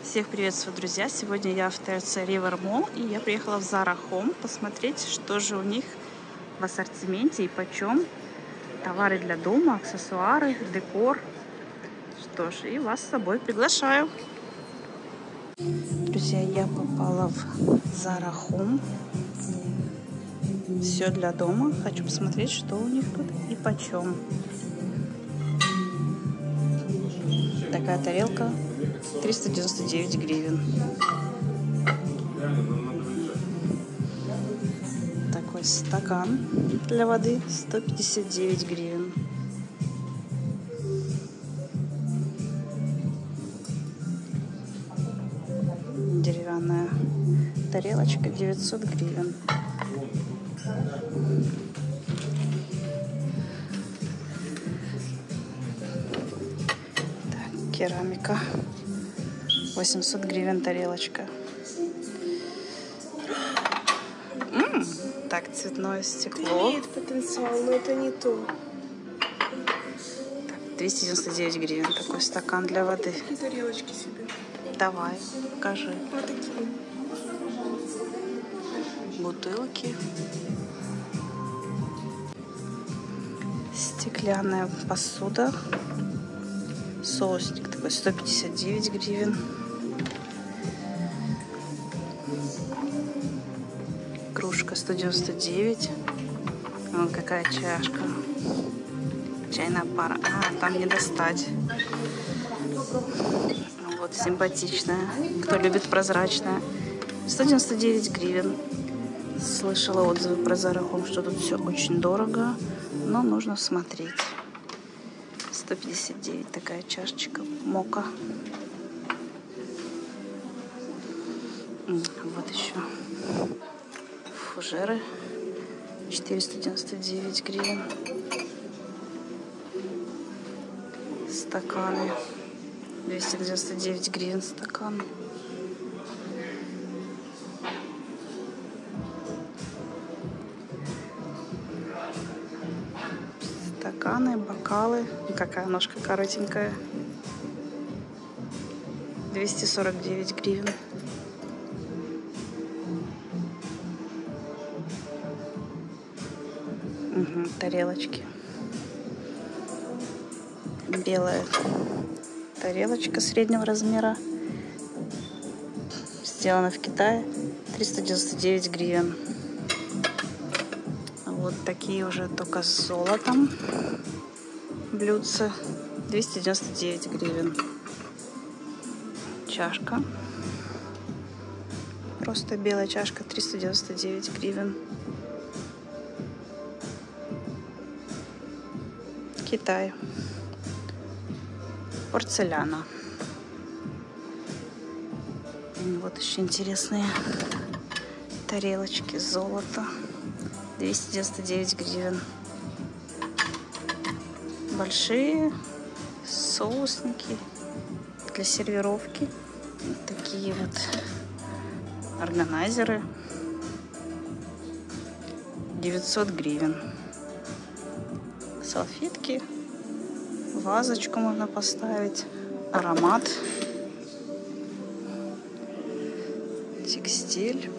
Всех приветствую, друзья! Сегодня я в ТРЦ River Mall, и я приехала в Zara Home посмотреть, что же у них в ассортименте и почем товары для дома, аксессуары, декор. Что ж, и вас с собой приглашаю. Друзья, я попала в Zara Home. Все для дома. Хочу посмотреть, что у них тут и почем. Такая тарелка 399 гривен. Такой стакан для воды 159 гривен. Деревянная тарелочка 900 гривен. Так, керамика 800 гривен тарелочка. Так, цветное стекло. Имеет потенциал, но это не то. Так, 299 гривен такой стакан для воды. И тарелочки себе. Давай, покажи. Вот такие. Бутылки. Стеклянная посуда. Соусник такой 159 гривен. Кружка 199. Вот какая чашка. Чайная пара. Там не достать. Вот симпатичная. Кто любит прозрачная. 199 гривен. Слышала отзывы про Zara Home, что тут все очень дорого. Но нужно смотреть. 159 такая чашечка. Мока. Вот еще. Фужеры 499 гривен. Стаканы 299 гривен стакан. Стаканы, бокалы. Какая ножка коротенькая. 249 гривен. Тарелочки. Белая тарелочка среднего размера. Сделана в Китае. 399 гривен. Вот такие уже только с золотом. Блюдца. 299 гривен. Чашка. Просто белая чашка. 399 гривен. Китай. Порцеляна. Вот еще интересные тарелочки золота. 299 гривен. Большие соусники для сервировки. Вот такие вот органайзеры. 900 гривен. Салфетки, вазочку можно поставить, аромат, текстиль.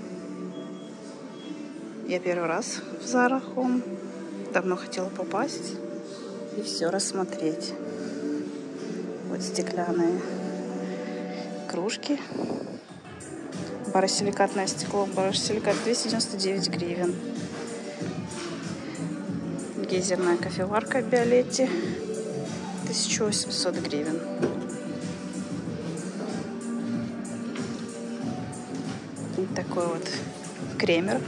Я первый раз в Zara Home. Давно хотела попасть и все рассмотреть. Вот стеклянные кружки. Боросиликатное стекло. Боросиликат 299 гривен. Гейзерная кофеварка Биолетти 1800 гривен. И такой вот кремер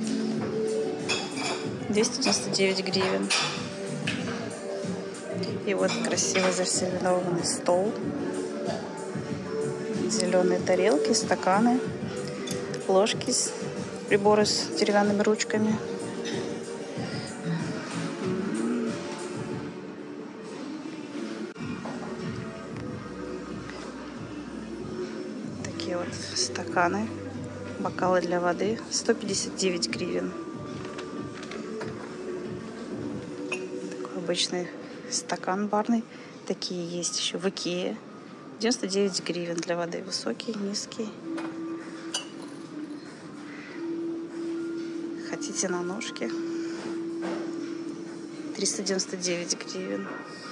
299 гривен. И вот красиво засервированный стол. Зеленые тарелки, стаканы, ложки, приборы с деревянными ручками. Такие вот стаканы, бокалы для воды 159 гривен. Такой обычный стакан барный. Такие есть еще в Икее. 99 гривен для воды. Высокий, низкий. Хотите на ножке? 399 гривен.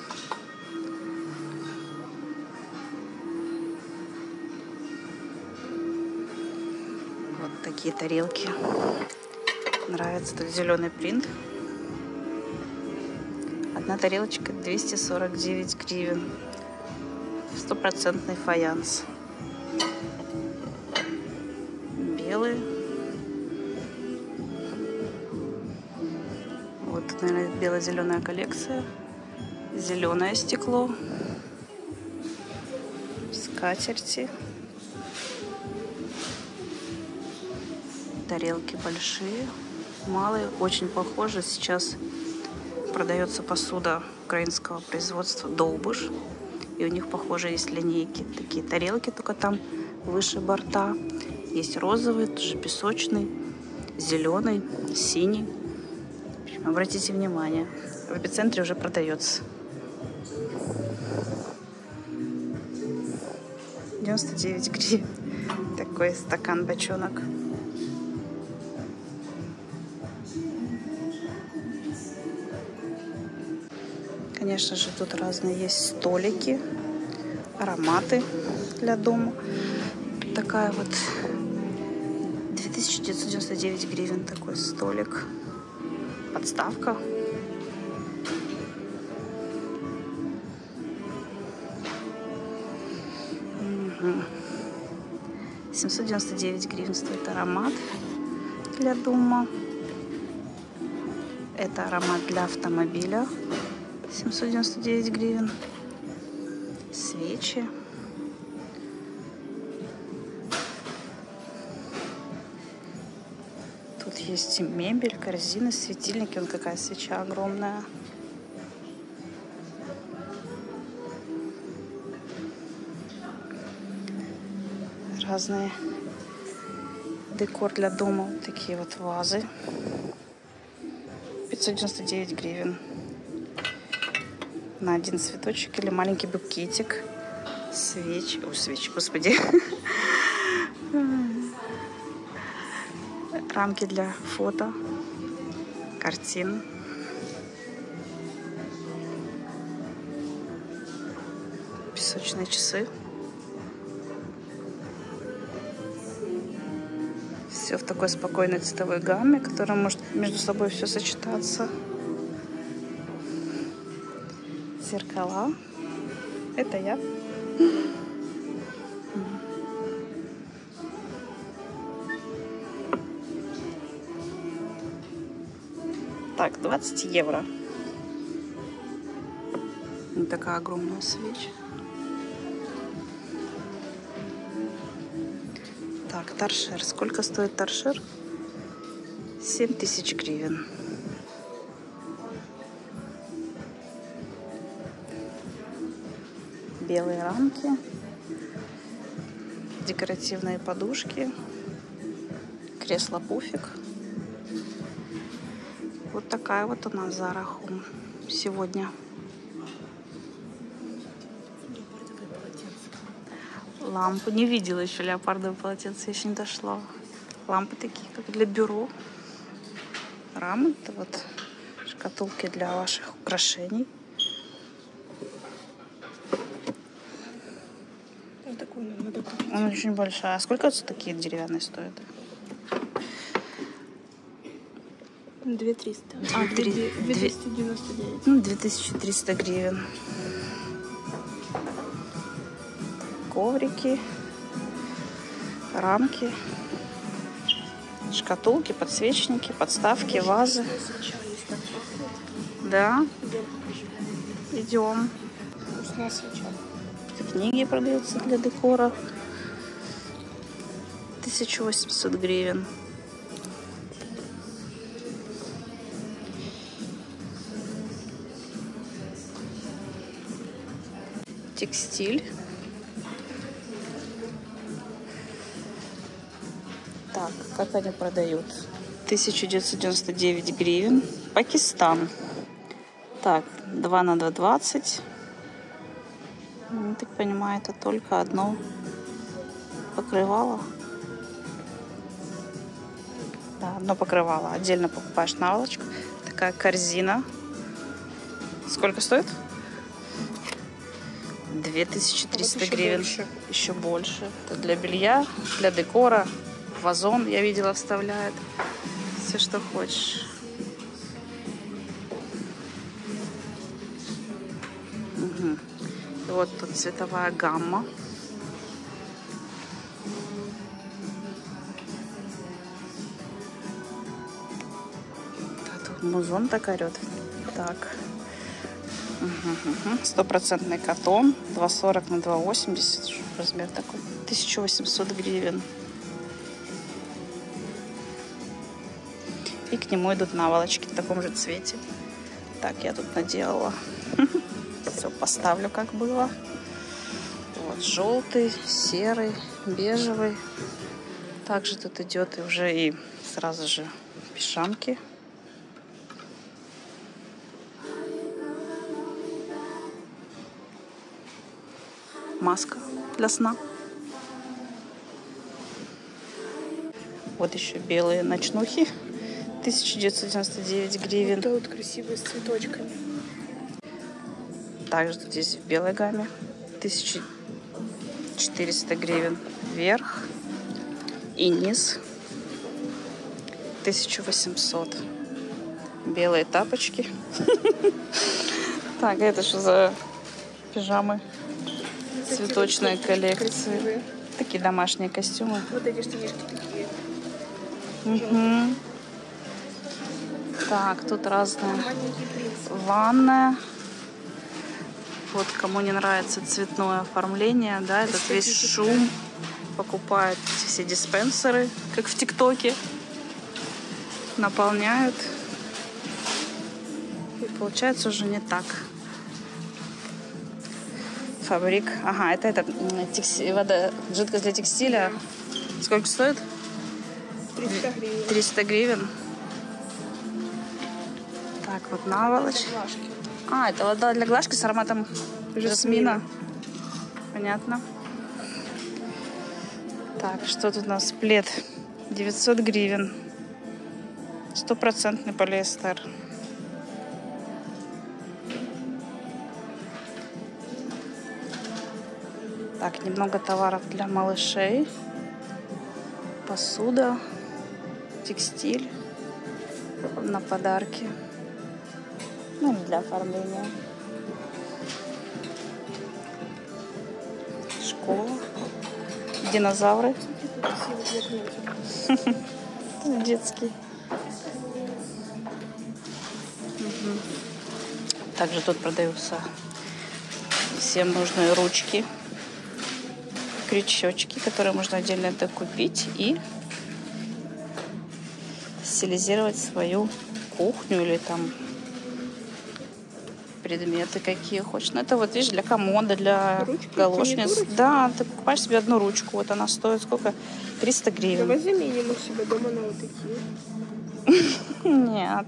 Вот такие тарелки. Нравится тут зеленый принт. Одна тарелочка 249 гривен. Стопроцентный фаянс. Белый. Вот тут, наверное, бело-зеленая коллекция. Зеленое стекло. Скатерти. Тарелки большие, малые, очень похожи. Сейчас продается посуда украинского производства Довбуш. И у них, похоже, есть линейки. Такие тарелки, только там выше борта. Есть розовый, тоже песочный, зеленый, синий. В общем, обратите внимание, в Эпицентре уже продается. 99 гривен. Такой стакан-бочонок. Конечно же, тут разные есть столики, ароматы для дома. Такая вот 2999 гривен такой столик. Подставка. Угу. 799 гривен стоит аромат для дома. Это аромат для автомобиля. 799 гривен. Свечи. Тут есть и мебель, корзины, светильники. Вон какая свеча огромная. Разные декор для дома. Вот такие вот вазы. 599 гривен. На один цветочек или маленький букетик. Свечи. Ой, свечи, господи. Рамки для фото. Картин. Песочные часы. Все в такой спокойной цветовой гамме, которая может между собой все сочетаться. Зеркала. Это я. Так, 20 евро. Вот такая огромная свеча. Так, торшер. Сколько стоит торшер? 7000 гривен. Белые рамки, декоративные подушки, кресло-пуфик. Вот такая вот у нас Zara Home сегодня. Лампы. Не видела еще леопардовое полотенце, еще не дошло. Лампы такие, как для бюро. Рамы. Это вот шкатулки для ваших украшений. Он очень большая. А сколько такие деревянные стоят? 2300. А, 2299. Ну, 2300 гривен. Коврики, рамки, шкатулки, подсвечники, подставки, вазы. Да. Идем. Вкусная свеча. Книги продаются для декора. 1800 гривен. Текстиль. Так, как они продают? 1999 гривен. Пакистан. Так, 2 на 2,20. так понимаю, это только одно покрывало. Да, одно покрывало. Отдельно покупаешь наволочку. Такая корзина. Сколько стоит? 2300 вот гривен. Больше. Еще больше. Это для белья, для декора. Вазон, я видела, вставляют. Все, что хочешь. Угу. И вот тут цветовая гамма. Тут музон так орет. Так. 100% катон. 2,40 на 2,80. Размер такой. 1800 гривен. И к нему идут наволочки в таком же цвете. Так, я тут наделала. Все поставлю, как было. Вот желтый, серый, бежевый. Также тут идет и уже и сразу же пижамки. Маска для сна. Вот еще белые ночнухи. 1999 гривен. Вот красивые с цветочками. Также тут здесь в белой гамме. 1400 гривен вверх и низ. 1800. Белые тапочки. Так, это что за пижамы? Цветочная коллекция. Такие домашние костюмы. Вот эти штанишки такие. Угу. Так, тут разные. Маленький принц. Ванная. Вот кому не нравится цветное оформление, да, этот весь шум, покупают все диспенсеры, как в ТикТоке, наполняют. И получается уже не так. Фабрик. Ага, это вода, жидкость для текстиля. Сколько стоит? 300 гривен. 300 гривен. Так, вот наволочь. А, это вода для глажки с ароматом жасмина. Понятно. Так, что тут у нас? Плед. 900 гривен. 100% полиэстер. Так, немного товаров для малышей. Посуда. Текстиль. На подарки. Ну, для оформления. Школа. Динозавры. Детский. Также тут продаются всем нужные ручки, крючочки, которые можно отдельно докупить и стилизировать свою кухню или там предметы какие хочешь. Ну, это вот, видишь, для комода, для галошниц. Да, ты покупаешь себе одну ручку. Вот она стоит сколько? 300 гривен. Давай заменим их себе дома на вот такие. Нет.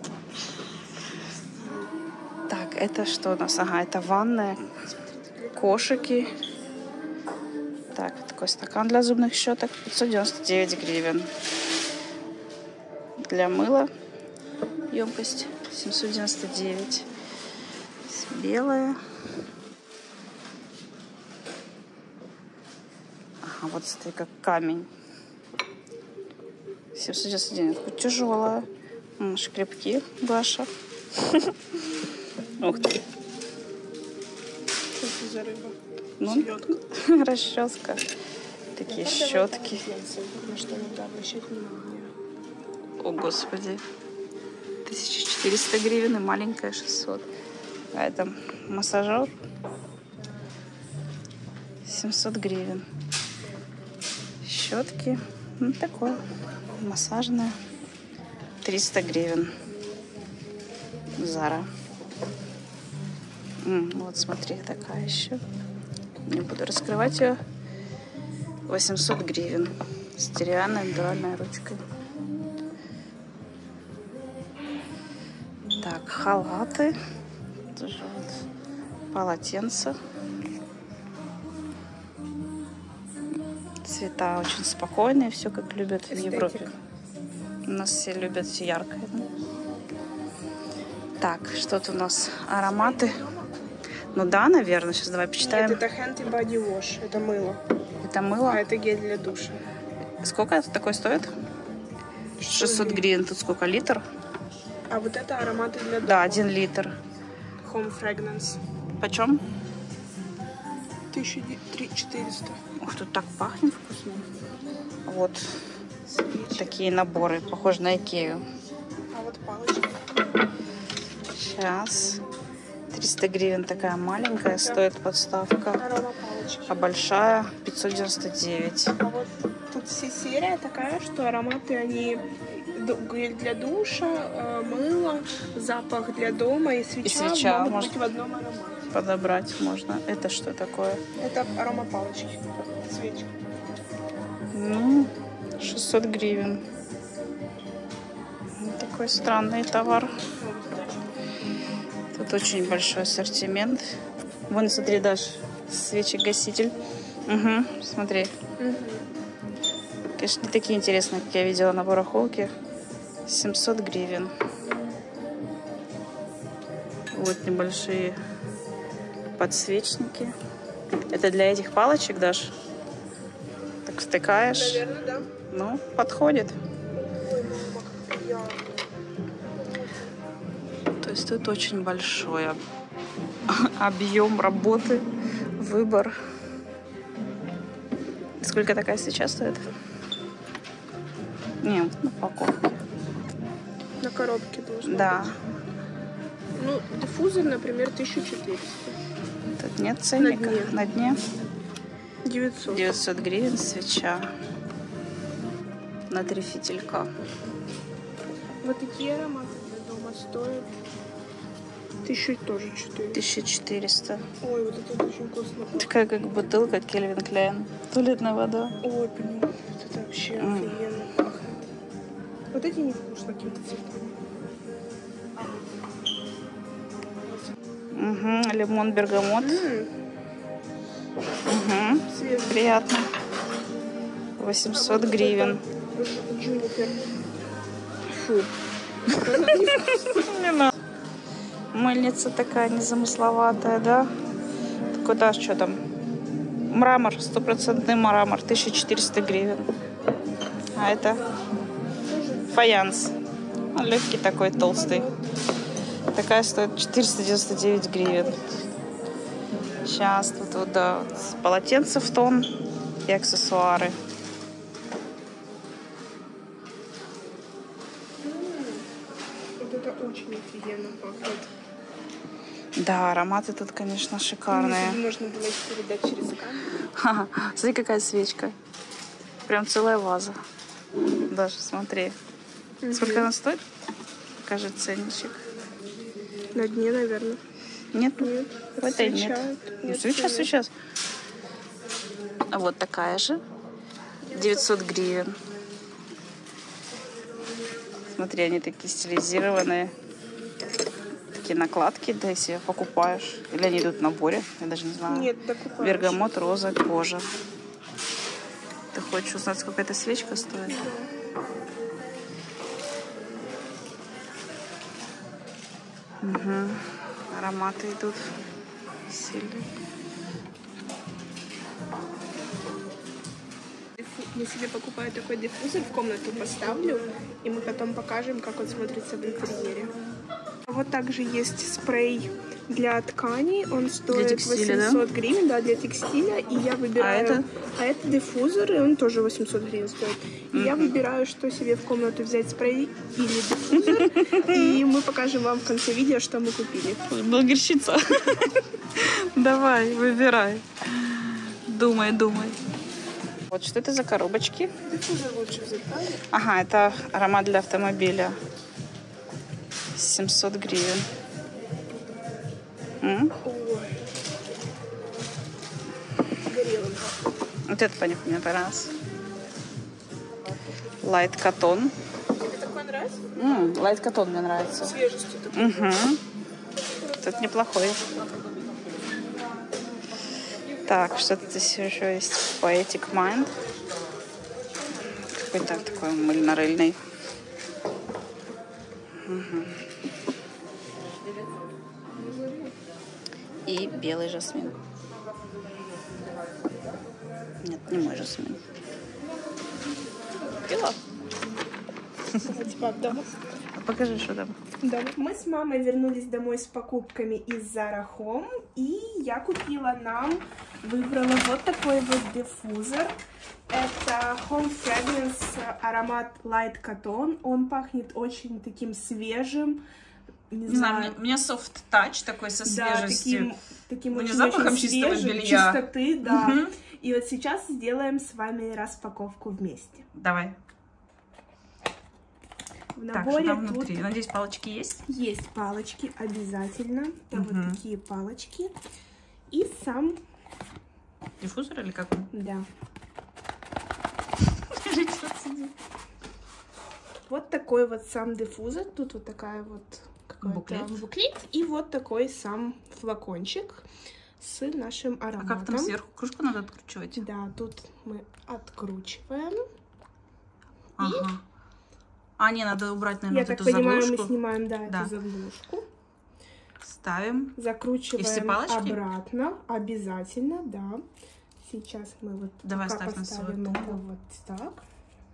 Так, это что у нас? Ага, это ванная. Кошики. Так, такой стакан для зубных щеток. 599 гривен. Для мыла емкость 799. Белая. Ага, вот смотри, как камень. 799. Хоть тяжелая. Шкребки Гаша. Ух ты. Что это за рыба? Ну, Селедка. расческа. Такие щетки. На что надо обращать внимание. О, Господи. 1400 гривен и маленькая 600. А это массажер. 700 гривен. Щетки. Ну, такое. Массажная. 300 гривен. Зара. Вот смотри, такая еще. Не буду раскрывать ее. 800 гривен. С деревянной дуальной ручкой. Так, халаты. Тоже вот полотенца. Цвета очень спокойные, все как любят в Эстетик. Европе. У нас все любят все яркое. Да? Так, что-то у нас ароматы. Ну да, наверное. Сейчас давай почитаем. Нет, это Hand и Body Wash. Это мыло. Это мыло. А это гель для душа. Сколько это такое стоит? 600 гривен. Тут сколько? Литр? А вот это ароматы для дома. Да, 1 литр. Home Fragrance. Почем? 1400. Ух, тут так пахнет вкусно. Вот Свечи. такие наборы, похожи на Икею. А вот палочки. Сейчас. 300 гривен такая маленькая стоит подставка. Арома палочки. А большая 599. А вот тут вся серия такая, что ароматы, они гель для душа, мыло, запах для дома и свеча, могут может быть в одном аромате. подобрать можно. Это что такое? Это арома палочки, свечка. Ну, 600 гривен. Такой странный товар. Тут очень большой ассортимент. Вон, смотри, Даш, свечи-гаситель. Угу, смотри. Конечно, не такие интересные, как я видела на барахолке. 700 гривен. Вот небольшие подсвечники. Это для этих палочек, Даш? Так втыкаешь. Наверное, да. Ну, подходит. Ой, мама, как приятно. То есть тут очень большой объем работы, выбор. Сколько такая свеча стоит? Не, на упаковке. На коробке должно Да. быть. Ну, диффузор, например, 1400. Тут нет ценника. дне. На дне 900. 900 гривен свеча. На 3 фитилька. Вот такие ароматы для дома стоят 1400. 1400. Ой, вот это очень вкусно. Такая как бутылка Кельвин Кляйн. Туалетная вода. Ой, блин, вот это вообще офигенно пахнет. Вот эти невкусно какие-то цветы. Угу. Лимон, бергамот. Угу. Свежий. Приятно. 800 гривен. Джунипер. Фу. Мыльница такая незамысловатая, да? Так куда, что там? Мрамор, 100% мрамор, 1400 гривен. А это фаянс. Он легкий такой, толстый. Такая стоит 499 гривен. Сейчас тут вот, да, вот полотенце в тон и аксессуары. Вот это очень офигенно пахнет. Да, ароматы тут, конечно, шикарные. Можно было их передать через камеру. Ха-ха. Смотри, какая свечка. Прям целая ваза. Даже смотри. Сколько она стоит? Покажи ценничек. На дне, наверное. Нет, Нет. в этой нет. Нет, Сейчас, нет. сейчас. А вот такая же. 900 гривен. Смотри, они такие стилизированные. Такие накладки, да, если покупаешь. Или они идут в наборе, я даже не знаю. Нет, докупаешь. Бергамот, роза, кожа. Ты хочешь узнать, сколько эта свечка стоит? Угу. Ароматы идут сильные. Я себе покупаю такой диффузор, в комнату поставлю, и мы потом покажем, как он смотрится в интерьере. Вот также есть спрей для ткани, он стоит текстиля, 800 гривен, да, для текстиля, и я выбираю... А это диффузор, и он тоже 800 гривен стоит. И я выбираю, что себе в комнату взять, спрей или диффузор, и мы покажем вам в конце видео, что мы купили. Блогерщица. Давай, выбирай. Думай, думай. Вот что это за коробочки? Диффузор лучше взять, правда? Ага, это аромат для автомобиля. 700 гривен. Ой. Горелым. Вот это мне понравилось. Light Cotton. Тебе такой нравится? Light Cotton мне нравится. Свежестью такой. Угу. Тут неплохой. Так, что-то здесь еще есть. Poetic Mind. Какой-то такой мыльно-рыльный. Угу. И белый жасмин. Нет, не мой жасмин. Пила? Покажи, что там. Да. Мы с мамой вернулись домой с покупками из Zara Home, и я купила нам, выбрала вот такой вот диффузор. Это Home Fragrance аромат Light Cotton. Он пахнет очень таким свежим. Не знаю, у меня soft touch такой со свежестью. Таким очень запахом чистого белья. Чистоты, да. И вот сейчас сделаем с вами распаковку вместе. Давай. В наборе так, что там внутри? Надеюсь, палочки есть? Есть палочки, обязательно. Там вот такие палочки. И сам... Диффузор или как он? Да. Вот такой вот сам диффузор. Тут вот такая вот буклет. И вот такой сам флакончик с нашим ароматом. А как там сверху кружку надо откручивать? Да, тут мы откручиваем. Ага. Не, надо убрать, наверное, я вот так эту понимаю, заглушку. мы снимаем, эту заглушку. Ставим. Закручиваем обратно. Обязательно, да. Сейчас мы вот поставим это вот так.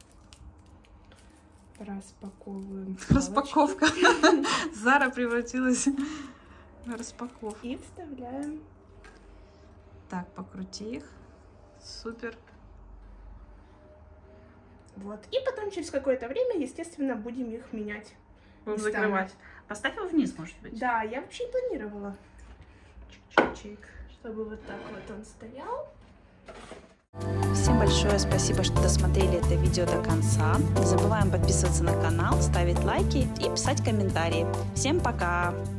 Распаковываем. Распаковка. Зара превратилась в распаковку. И вставляем. Так, покрути их. Супер. Вот. И потом через какое-то время, естественно, будем их менять. Будем закрывать. Поставь его вниз, может быть. Да, я вообще и планировала. Чик-чик-чик. Чтобы вот так вот он стоял. Всем большое спасибо, что досмотрели это видео до конца. Не забываем подписываться на канал, ставить лайки и писать комментарии. Всем пока!